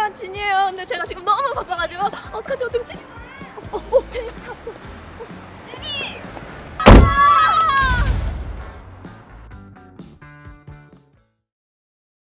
진이에요. 근데 제가 지금 너무 바빠가지고 어떡하지? 테이프.